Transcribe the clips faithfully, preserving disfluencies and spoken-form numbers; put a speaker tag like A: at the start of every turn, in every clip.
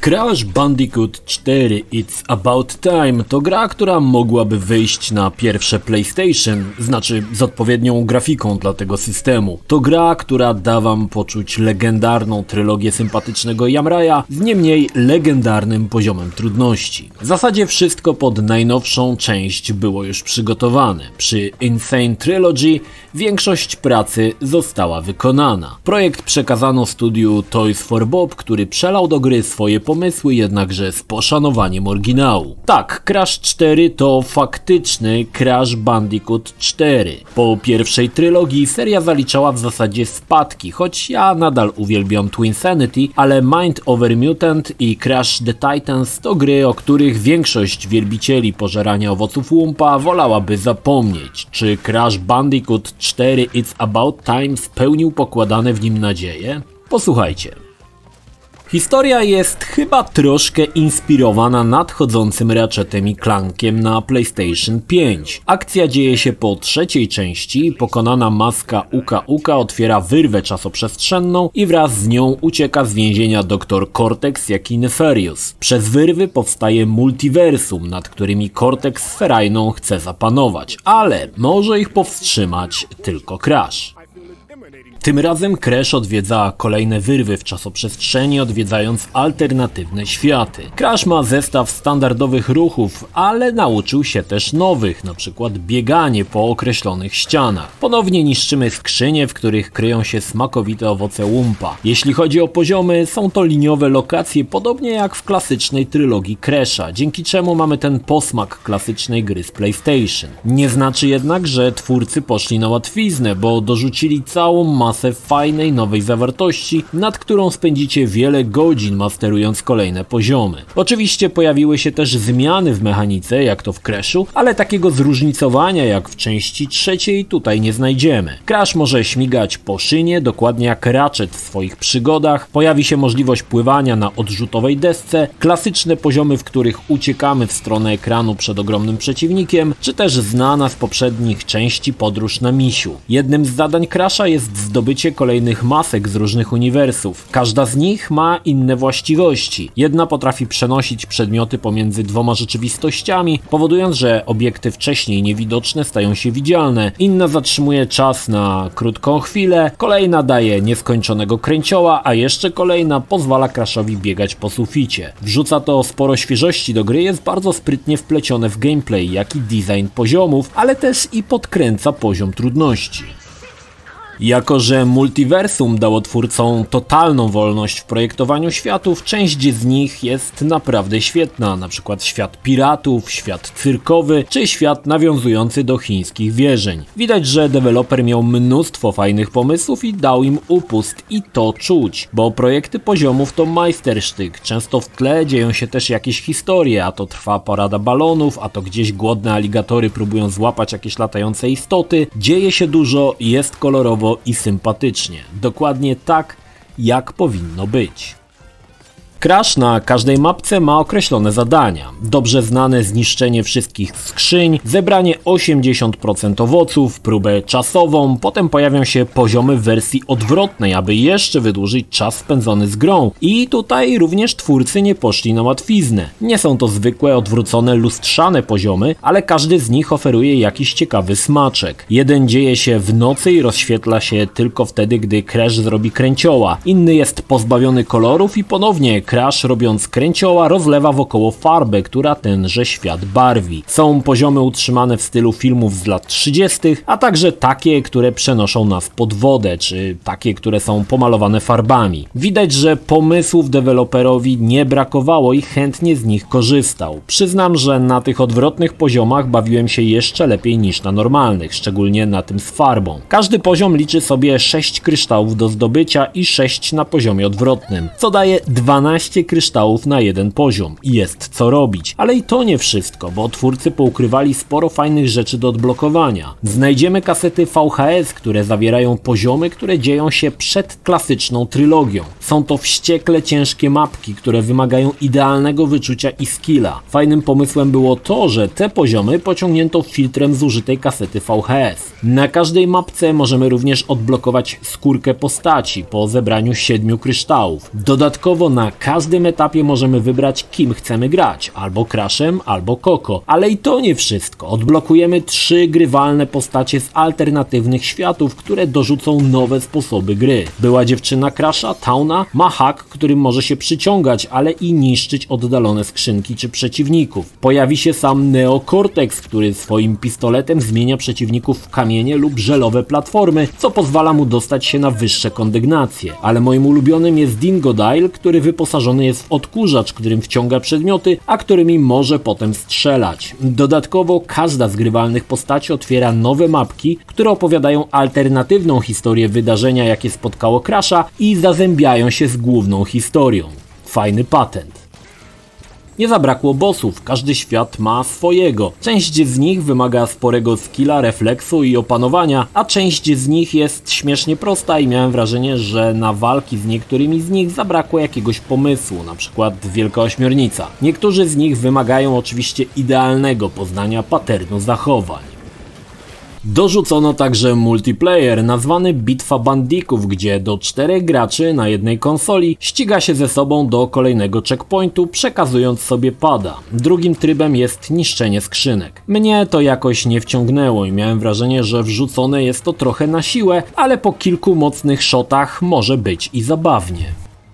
A: Crash Bandicoot cztery It's About Time to gra, która mogłaby wyjść na pierwsze PlayStation, znaczy z odpowiednią grafiką dla tego systemu. To gra, która da wam poczuć legendarną trylogię sympatycznego Yamraya z nie mniej legendarnym poziomem trudności. W zasadzie wszystko pod najnowszą część było już przygotowane. Przy Insane Trilogy większość pracy została wykonana. Projekt przekazano studiu Toys for Bob, który przelał do gry swoje pomysły, jednakże z poszanowaniem oryginału. Tak, Crash cztery to faktyczny Crash Bandicoot cztery. Po pierwszej trylogii seria zaliczała w zasadzie spadki, choć ja nadal uwielbiam Twinsanity, ale Mind Over Mutant i Crash the Titans to gry, o których większość wielbicieli pożerania owoców łumpa wolałaby zapomnieć. Czy Crash Bandicoot cztery It's About Time spełnił pokładane w nim nadzieje? Posłuchajcie. Historia jest chyba troszkę inspirowana nadchodzącym Ratchetem i Clankiem na PlayStation pięć. Akcja dzieje się po trzeciej części, pokonana maska Uka Uka otwiera wyrwę czasoprzestrzenną i wraz z nią ucieka z więzienia doktor Cortex, jak i Nefarious. Przez wyrwy powstaje multiversum, nad którymi Cortex z Ferajną chce zapanować, ale może ich powstrzymać tylko Crash. Tym razem Crash odwiedza kolejne wyrwy w czasoprzestrzeni, odwiedzając alternatywne światy. Crash ma zestaw standardowych ruchów, ale nauczył się też nowych, na przykład bieganie po określonych ścianach. Ponownie niszczymy skrzynie, w których kryją się smakowite owoce łumpa. Jeśli chodzi o poziomy, są to liniowe lokacje, podobnie jak w klasycznej trylogii Crasha, dzięki czemu mamy ten posmak klasycznej gry z PlayStation. Nie znaczy jednak, że twórcy poszli na łatwiznę, bo dorzucili całą masę fajnej nowej zawartości, nad którą spędzicie wiele godzin masterując kolejne poziomy. Oczywiście pojawiły się też zmiany w mechanice, jak to w Crashu, ale takiego zróżnicowania jak w części trzeciej tutaj nie znajdziemy. Crash może śmigać po szynie, dokładnie jak Ratchet w swoich przygodach, pojawi się możliwość pływania na odrzutowej desce, klasyczne poziomy, w których uciekamy w stronę ekranu przed ogromnym przeciwnikiem, czy też znana z poprzednich części podróż na misiu. Jednym z zadań Crasha jest zdobycie kolejnych masek z różnych uniwersów. Każda z nich ma inne właściwości. Jedna potrafi przenosić przedmioty pomiędzy dwoma rzeczywistościami, powodując, że obiekty wcześniej niewidoczne stają się widzialne. Inna zatrzymuje czas na krótką chwilę, kolejna daje nieskończonego kręcioła, a jeszcze kolejna pozwala Crashowi biegać po suficie. Wrzuca to sporo świeżości do gry, jest bardzo sprytnie wplecione w gameplay, jak i design poziomów, ale też i podkręca poziom trudności. Jako że multiversum dało twórcom totalną wolność w projektowaniu światów, część z nich jest naprawdę świetna, na przykład świat piratów, świat cyrkowy, czy świat nawiązujący do chińskich wierzeń. Widać, że deweloper miał mnóstwo fajnych pomysłów i dał im upust i to czuć, bo projekty poziomów to majstersztyk, często w tle dzieją się też jakieś historie, a to trwa parada balonów, a to gdzieś głodne aligatory próbują złapać jakieś latające istoty, dzieje się dużo, jest kolorowo i sympatycznie. Dokładnie tak, jak powinno być. Crash na każdej mapce ma określone zadania. Dobrze znane zniszczenie wszystkich skrzyń, zebranie osiemdziesiąt procent owoców, próbę czasową, potem pojawią się poziomy w wersji odwrotnej, aby jeszcze wydłużyć czas spędzony z grą. I tutaj również twórcy nie poszli na łatwiznę. Nie są to zwykłe, odwrócone, lustrzane poziomy, ale każdy z nich oferuje jakiś ciekawy smaczek. Jeden dzieje się w nocy i rozświetla się tylko wtedy, gdy Crash zrobi kręcioła. Inny jest pozbawiony kolorów i ponownie Crash, robiąc kręcioła, rozlewa wokoło farbę, która tenże świat barwi. Są poziomy utrzymane w stylu filmów z lat trzydziestych, a także takie, które przenoszą nas pod wodę, czy takie, które są pomalowane farbami. Widać, że pomysłów deweloperowi nie brakowało i chętnie z nich korzystał. Przyznam, że na tych odwrotnych poziomach bawiłem się jeszcze lepiej niż na normalnych, szczególnie na tym z farbą. Każdy poziom liczy sobie sześć kryształów do zdobycia i sześć na poziomie odwrotnym, co daje dwanaście kryształów na jeden poziom i jest co robić. Ale i to nie wszystko, bo twórcy poukrywali sporo fajnych rzeczy do odblokowania. Znajdziemy kasety V H S, które zawierają poziomy, które dzieją się przed klasyczną trylogią. Są to wściekle ciężkie mapki, które wymagają idealnego wyczucia i skilla. Fajnym pomysłem było to, że te poziomy pociągnięto filtrem zużytej kasety V H S. Na każdej mapce możemy również odblokować skórkę postaci po zebraniu siedmiu kryształów. Dodatkowo na każdym etapie możemy wybrać, kim chcemy grać, albo Crashem, albo Coco. Ale i to nie wszystko. Odblokujemy trzy grywalne postacie z alternatywnych światów, które dorzucą nowe sposoby gry. Była dziewczyna Crasha, Towna, ma hak, którym może się przyciągać, ale i niszczyć oddalone skrzynki czy przeciwników. Pojawi się sam Neo Cortex, który swoim pistoletem zmienia przeciwników w kamienie lub żelowe platformy, co pozwala mu dostać się na wyższe kondygnacje. Ale moim ulubionym jest Dingodile, który wyposażony jest w odkurzacz, którym wciąga przedmioty, a którymi może potem strzelać. Dodatkowo każda z grywalnych postaci otwiera nowe mapki, które opowiadają alternatywną historię wydarzenia, jakie spotkało Crasha i zazębiają się z główną historią. Fajny patent. Nie zabrakło bossów, każdy świat ma swojego. Część z nich wymaga sporego skilla, refleksu i opanowania, a część z nich jest śmiesznie prosta i miałem wrażenie, że na walki z niektórymi z nich zabrakło jakiegoś pomysłu, na przykład Wielka Ośmiornica. Niektórzy z nich wymagają oczywiście idealnego poznania patternu zachowań. Dorzucono także multiplayer nazwany Bitwa Bandików, gdzie do czterech graczy na jednej konsoli ściga się ze sobą do kolejnego checkpointu, przekazując sobie pada. Drugim trybem jest niszczenie skrzynek. Mnie to jakoś nie wciągnęło i miałem wrażenie, że wrzucone jest to trochę na siłę, ale po kilku mocnych shotach może być i zabawnie.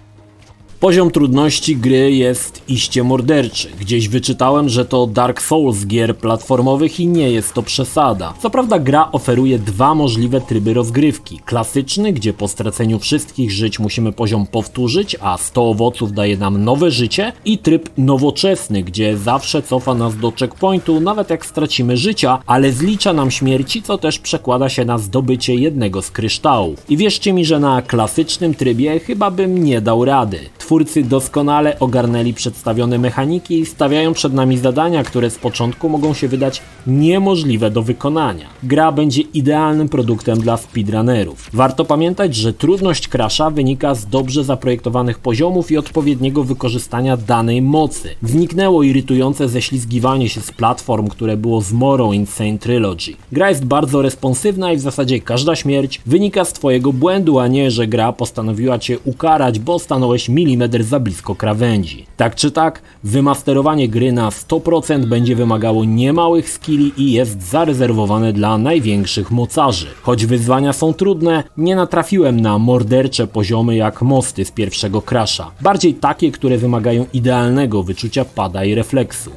A: Poziom trudności gry jest iście morderczy. Gdzieś wyczytałem, że to Dark Souls gier platformowych i nie jest to przesada. Co prawda gra oferuje dwa możliwe tryby rozgrywki. Klasyczny, gdzie po straceniu wszystkich żyć musimy poziom powtórzyć, a sto owoców daje nam nowe życie, i tryb nowoczesny, gdzie zawsze cofa nas do checkpointu, nawet jak stracimy życia, ale zlicza nam śmierci, co też przekłada się na zdobycie jednego z kryształów. I wierzcie mi, że na klasycznym trybie chyba bym nie dał rady. Twórcy doskonale ogarnęli przedstawione mechaniki i stawiają przed nami zadania, które z początku mogą się wydać niemożliwe do wykonania. Gra będzie idealnym produktem dla speedrunnerów. Warto pamiętać, że trudność Crasha wynika z dobrze zaprojektowanych poziomów i odpowiedniego wykorzystania danej mocy. Zniknęło irytujące ześlizgiwanie się z platform, które było zmorą Insane Trilogy. Gra jest bardzo responsywna i w zasadzie każda śmierć wynika z twojego błędu, a nie, że gra postanowiła cię ukarać, bo stanąłeś milimetr za blisko krawędzi. Tak czy tak, wymasterowanie gry na sto procent będzie wymagało niemałych skilli i jest zarezerwowane dla największych mocarzy. Choć wyzwania są trudne, nie natrafiłem na mordercze poziomy jak mosty z pierwszego Crasha. Bardziej takie, które wymagają idealnego wyczucia pada i refleksu.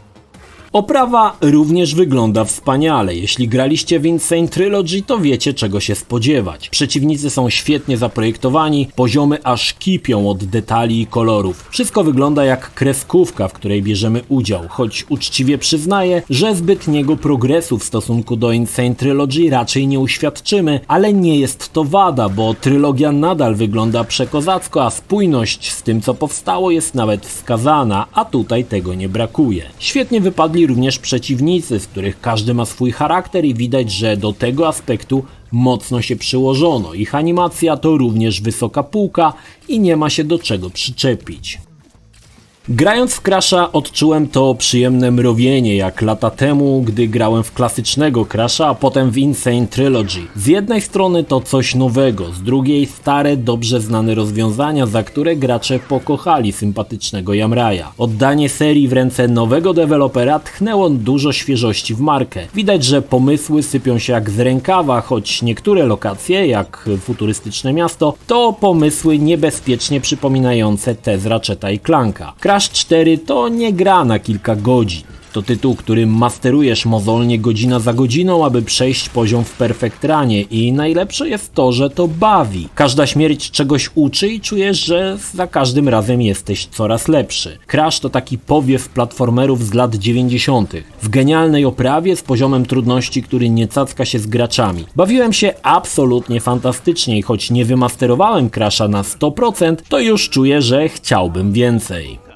A: Oprawa również wygląda wspaniale. Jeśli graliście w Insane Trilogy, to wiecie, czego się spodziewać. Przeciwnicy są świetnie zaprojektowani, poziomy aż kipią od detali i kolorów. Wszystko wygląda jak kreskówka, w której bierzemy udział, choć uczciwie przyznaję, że zbytniego progresu w stosunku do Insane Trilogy raczej nie uświadczymy, ale nie jest to wada, bo trylogia nadal wygląda przekozacko, a spójność z tym, co powstało, jest nawet wskazana, a tutaj tego nie brakuje. Świetnie wypadli również przeciwnicy, z których każdy ma swój charakter i widać, że do tego aspektu mocno się przyłożono. Ich animacja to również wysoka półka i nie ma się do czego przyczepić. Grając w Crasha odczułem to przyjemne mrowienie jak lata temu, gdy grałem w klasycznego Crasha, a potem w Insane Trilogy. Z jednej strony to coś nowego, z drugiej stare, dobrze znane rozwiązania, za które gracze pokochali sympatycznego Yamraya. Oddanie serii w ręce nowego dewelopera tchnęło dużo świeżości w markę. Widać, że pomysły sypią się jak z rękawa, choć niektóre lokacje, jak futurystyczne miasto, to pomysły niebezpiecznie przypominające te z Ratcheta i Clanka. Crash cztery to nie gra na kilka godzin. To tytuł, który masterujesz mozolnie godzina za godziną, aby przejść poziom w perfect runie i najlepsze jest to, że to bawi. Każda śmierć czegoś uczy i czujesz, że za każdym razem jesteś coraz lepszy. Crash to taki powiew platformerów z lat dziewięćdziesiątych. W genialnej oprawie z poziomem trudności, który nie cacka się z graczami. Bawiłem się absolutnie fantastycznie i choć nie wymasterowałem Crasha na sto procent, to już czuję, że chciałbym więcej.